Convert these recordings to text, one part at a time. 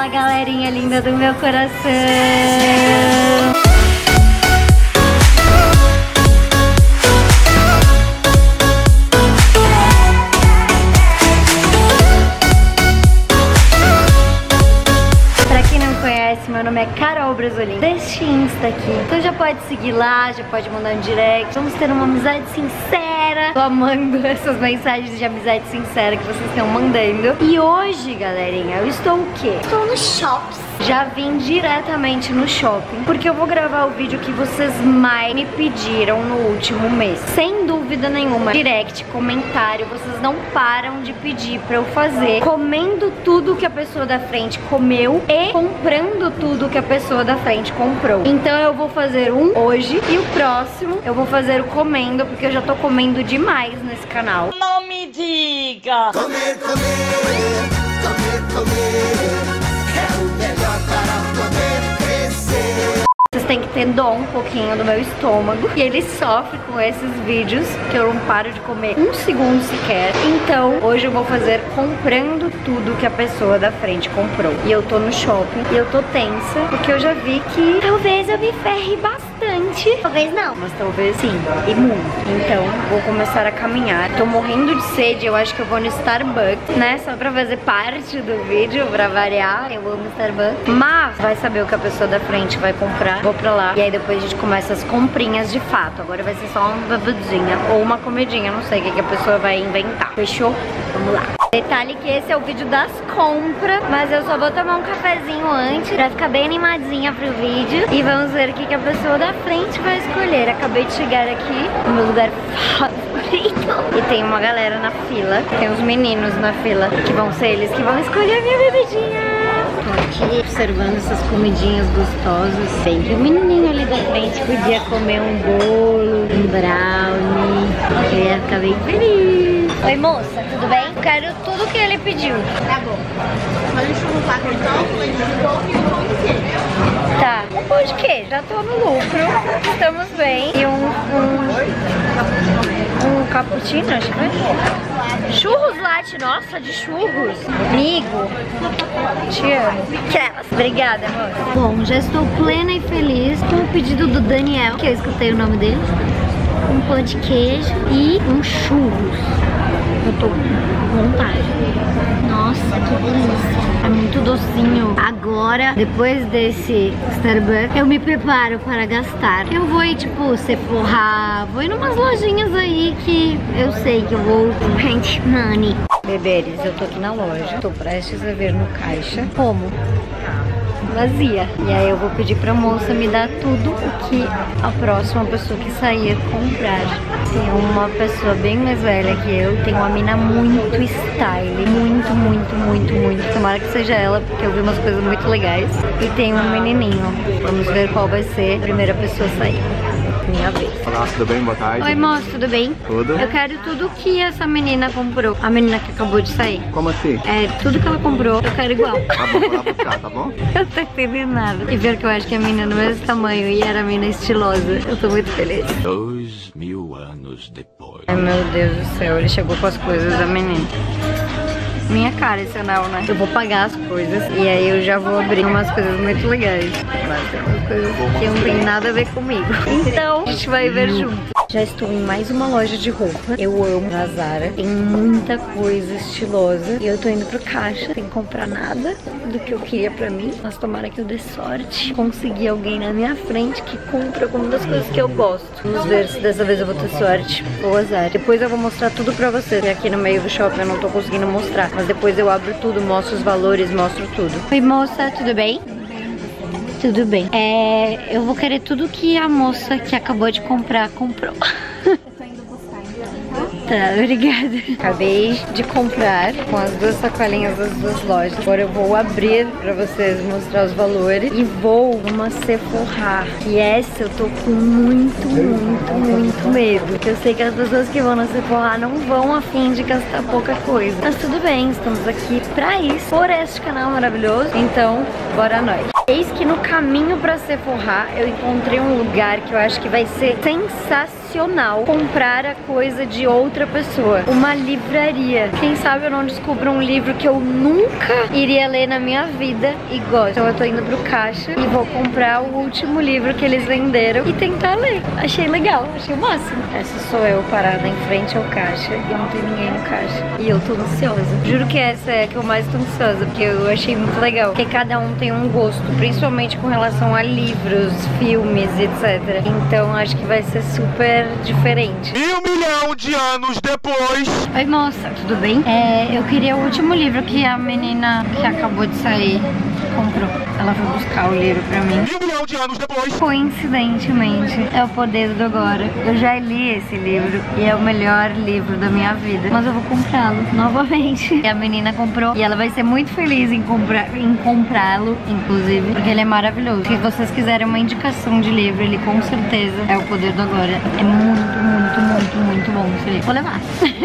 Fala, galerinha linda do meu coração. Meu nome é Carol Brasolin, deste Insta aqui. Então já pode seguir lá, já pode mandar um direct. Vamos ter uma amizade sincera. Tô amando essas mensagens de amizade sincera que vocês estão mandando. E hoje, galerinha, eu estou o quê? Estou no shopping. Já vim diretamente no shopping, porque eu vou gravar o vídeo que vocês mais me pediram no último mês. Sem dúvida nenhuma, direct, comentário, vocês não param de pedir pra eu fazer. Comendo tudo que a pessoa da frente comeu e comprando tudo que a pessoa da frente comprou. Então eu vou fazer um hoje e o próximo eu vou fazer o comendo, porque eu já tô comendo demais nesse canal. Não me diga! Comer, comer, comer, comer. É o melhor para poder crescer. Vocês têm que ter dó um pouquinho do meu estômago. E ele sofre com esses vídeos que eu não paro de comer um segundo sequer. Então hoje eu vou fazer comprando tudo que a pessoa da frente comprou. E eu tô no shopping e eu tô tensa, porque eu já vi que talvez eu me ferre bastante. Talvez não. Mas talvez sim, e muito. Então vou começar a caminhar. Tô morrendo de sede, eu acho que eu vou no Starbucks, né? Só pra fazer parte do vídeo, pra variar. Eu amo Starbucks. Mas vai saber o que a pessoa da frente vai comprar. Vou pra lá. E aí depois a gente começa as comprinhas de fato. Agora vai ser só uma bebidinha ou uma comidinha. Não sei o que a pessoa vai inventar. Fechou? Vamos lá. Detalhe que esse é o vídeo das compras, mas eu só vou tomar um cafezinho antes pra ficar bem animadinha pro vídeo. E vamos ver o que a pessoa da frente vai escolher. Acabei de chegar aqui no meu lugar favorito. E tem uma galera na fila. Tem uns meninos na fila, que vão ser eles que vão escolher a minha bebidinha. Tô aqui observando essas comidinhas gostosas. Bem que o menininho ali da frente podia comer um bolo, um brownie. Eu ia ficar bem feliz. Oi, moça, tudo bem? Quero tudo que ele pediu. Tá bom. Mas deixa eu voltar aqui então, leite de coco e um pão de queijo. Tá, um pão de queijo, já tô no lucro. Estamos bem. E um cappuccino, acho que foi. Churros latte, nossa, de churros. Amigo, te amo. Aquelas. Obrigada, amor. Bom, já estou plena e feliz com o pedido do Daniel, que eu escutei o nome dele. Um pão de queijo e um churros. Eu tô com vontade. Nossa, que delícia. É muito docinho. Agora, depois desse Starbucks, eu me preparo para gastar. Eu vou ir, tipo, Sephora. Vou ir numas lojinhas aí que eu sei que eu vou rent money. Beberes, eu tô aqui na loja. Tô prestes a ver no caixa. Como? Vazia. E aí eu vou pedir pra moça me dar tudo o que a próxima pessoa que sair comprar. Tem uma pessoa bem mais velha que eu, tem uma mina muito style, muito. Tomara que seja ela, porque eu vi umas coisas muito legais. E tem um menininho. Vamos ver qual vai ser a primeira pessoa a sair. Minha vez. Olá, tudo bem? Boa tarde. Oi, moço, tudo bem? Tudo. Eu quero tudo que essa menina comprou. A menina que acabou de sair. Como assim? É, tudo que ela comprou, eu quero igual. Tá bom, vou lá buscar, tá bom? Eu tô entendendo nada. E ver que eu acho que a menina é do mesmo tamanho e era a menina estilosa. Eu tô muito feliz. 2000 anos depois. Ai, meu Deus do céu, ele chegou com as coisas da menina. Minha cara esse anel, né? Eu vou pagar as coisas e aí eu já vou abrir umas coisas muito legais. Mas tem umas coisas que não tem nada a ver comigo. Então, a gente vai ver junto. Já estou em mais uma loja de roupa. Eu amo a Zara. Tem muita coisa estilosa. E eu tô indo pro caixa sem comprar nada do que eu queria pra mim. Mas tomara que eu dê sorte. Conseguir alguém na minha frente que compra alguma das coisas que eu gosto. Vamos ver se dessa vez eu vou ter sorte ou azar. Depois eu vou mostrar tudo pra vocês. E aqui no meio do shopping eu não tô conseguindo mostrar. Mas depois eu abro tudo, mostro os valores, mostro tudo. Oi, moça, tudo bem? Tudo bem. Eu vou querer tudo que a moça que acabou de comprar comprou. Tá, obrigada. Acabei de comprar com as duas sacolinhas das duas lojas. Agora eu vou abrir pra vocês mostrar os valores. E vou numa Sephora. E essa eu tô com muito medo. Porque eu sei que as pessoas que vão na Sephora não vão a fim de gastar pouca coisa. Mas tudo bem, estamos aqui pra isso. Por este canal maravilhoso. Então, bora nós. Eis que no caminho pra Sephora eu encontrei um lugar que eu acho que vai ser sensacional. irracional comprar a coisa de outra pessoa. Uma livraria. Quem sabe eu não descubro um livro que eu nunca iria ler na minha vida e gosto. Então eu tô indo pro caixa e vou comprar o último livro que eles venderam e tentar ler. Achei legal, achei o máximo. Essa sou eu parada em frente ao caixa e não tem ninguém no caixa. E eu tô ansiosa. Juro que essa é a que eu mais tô ansiosa, porque eu achei muito legal. Porque cada um tem um gosto, principalmente com relação a livros, filmes, etc. Então acho que vai ser super diferente. 1 milhão de anos depois. Oi moça, tudo bem? Eu queria o último livro que a menina que acabou de sair comprou. Ela foi buscar o livro pra mim. 1 milhão de anos depois. Coincidentemente, é O Poder do Agora. Eu já li esse livro e é o melhor livro da minha vida. Mas eu vou comprá-lo novamente. E a menina comprou e ela vai ser muito feliz em comprá-lo, inclusive, porque ele é maravilhoso. Se vocês quiserem uma indicação de livro, ele com certeza é O Poder do Agora. É muito, muito, muito, muito bom esse livro. Vou levar.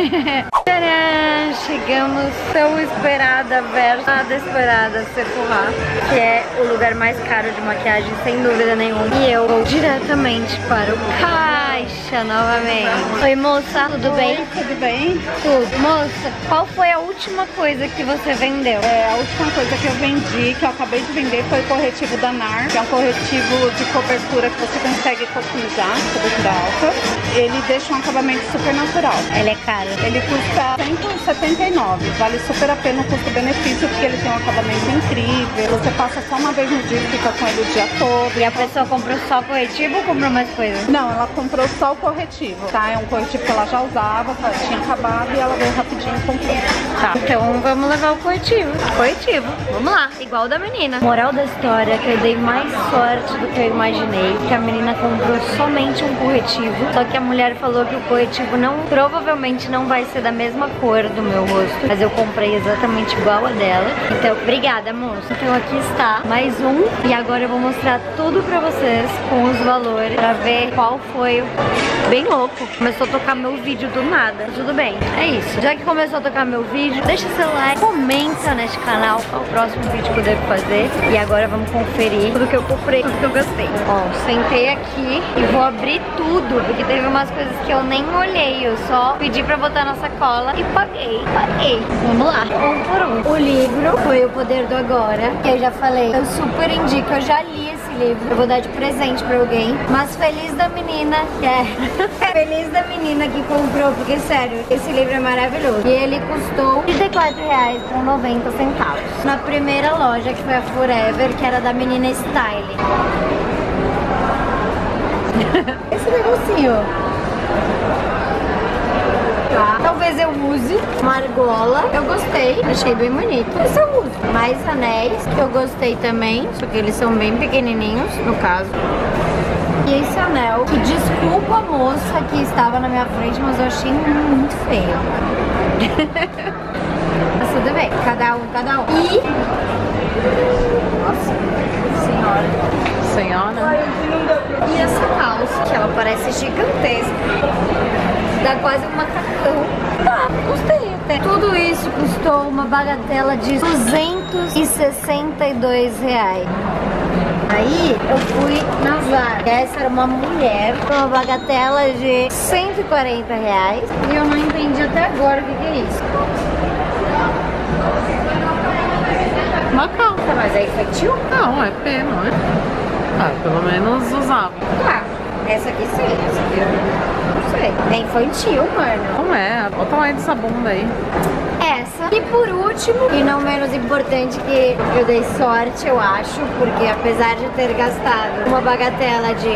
Tcharam! Chegamos tão esperada versus nada esperada Sephora, que é o lugar mais caro de maquiagem, sem dúvida nenhuma. E eu vou diretamente para o caixa novamente. Oi moça, tudo bem? Tudo bem? Tudo. Moça, qual foi a última coisa que você vendeu? A última coisa que eu vendi, que eu acabei de vender, foi o corretivo da NAR, que é um corretivo de cobertura que você consegue customizar, cobertura alta. Ele deixa um acabamento super natural. Ele é caro. Ele custa R$179, vale super a pena o custo-benefício, porque ele tem um acabamento incrível. Você passa só uma vez no dia e fica com ele o dia todo. E a pessoa comprou só o corretivo ou comprou mais coisas? Não, ela comprou só o corretivo, tá? É um corretivo que ela já usava, tinha acabado e ela veio rapidinho e comprou. Tá, então vamos levar o corretivo. Corretivo, vamos lá, igual o da menina. Moral da história, que eu dei mais sorte do que eu imaginei, que a menina comprou somente um corretivo, só que a mulher falou que o corretivo provavelmente não vai ser da mesma cor do meu rosto, mas eu comprei exatamente igual a dela. Então, obrigada, moça. Então aqui está mais um, e agora eu vou mostrar tudo pra vocês com os valores, pra ver qual foi. Bem louco, começou a tocar meu vídeo do nada. Tudo bem, é isso. Já que começou a tocar meu vídeo, deixa seu like, comenta neste canal qual o próximo vídeo que eu devo fazer. E agora vamos conferir tudo que eu comprei, tudo que eu gostei. Ó, sentei aqui e vou abrir tudo, porque teve umas coisas que eu nem olhei, eu só pedi pra botar na sacola e paguei. Vamos lá, um por um. O livro foi O Poder do Agora, que eu já falei, eu super indico, eu já li esse livro, eu vou dar de presente pra alguém, mas feliz da menina feliz da menina que comprou, porque sério, esse livro é maravilhoso. E ele custou R$34,90 na primeira loja, que foi a Forever, que era da menina Style. Esse negocinho, tá. Talvez eu use uma argola. Eu gostei, achei bem bonito. Esse eu uso. Mais anéis, que eu gostei também, só que eles são bem pequenininhos, no caso. E esse anel, que desculpa a moça que estava na minha frente, mas eu achei muito feio. Mas tudo bem, cada um. E... nossa, senhora. E essa calça, que ela parece gigantesca, dá quase um macacão. Tá, gostei até. Tudo isso custou uma bagatela de R$262. Aí eu fui na Zara. Essa era uma mulher com uma bagatela de R$140. E eu não entendi até agora o que é isso. Uma calça. Mas é infantil? Não, é P, não é? Ah, pelo menos usava. Ah, essa aqui sim, essa aqui eu não sei. É infantil, mano. Não é, olha o tamanho dessa bunda aí. Essa. E por último, e não menos importante, que eu dei sorte, eu acho, porque apesar de ter gastado uma bagatela de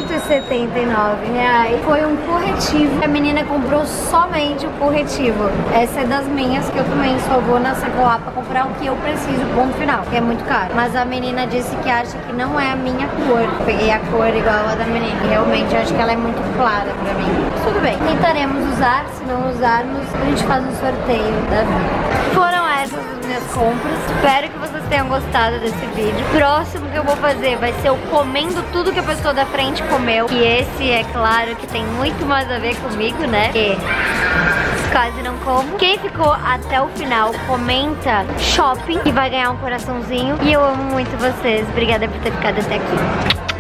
R$179, foi um corretivo. A menina comprou somente o corretivo. Essa é das minhas, que eu também só vou na Sephora pra comprar o que eu preciso, ponto final, que é muito caro. Mas a menina disse que acha que não é a minha cor. Peguei a cor igual a da menina. Realmente acho que ela é muito clara pra mim. Mas tudo bem, tentaremos usar. Se não usarmos, a gente faz um sorteio da vida. Foram essas as minhas compras. Espero que vocês tenham gostado desse vídeo. O próximo que eu vou fazer vai ser eu comendo tudo que a pessoa da frente comeu. E esse, é claro, que tem muito mais a ver comigo, né? Porque quase não como. Quem ficou até o final, comenta shopping e vai ganhar um coraçãozinho. E eu amo muito vocês. Obrigada por ter ficado até aqui.